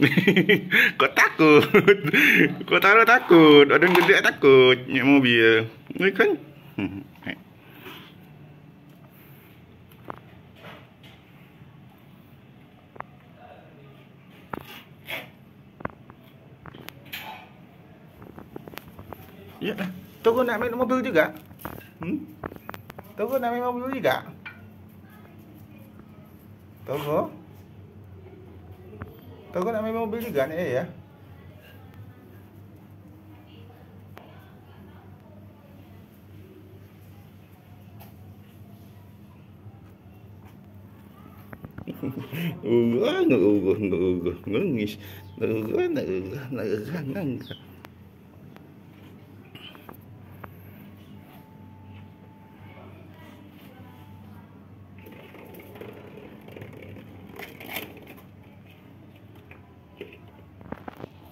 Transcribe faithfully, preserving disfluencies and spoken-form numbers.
Kau takut. Kau taruh takut. Orang gede takut naik mobil. Ni kan. Hmm. Ya, Togo nak main mobil juga? Hmm? Togo nak main mobil juga? Togo? Togo nak main mobil juga ni ya? Uga, nguga, nguga, ngungis, nguga, nguga, nguga, nguga.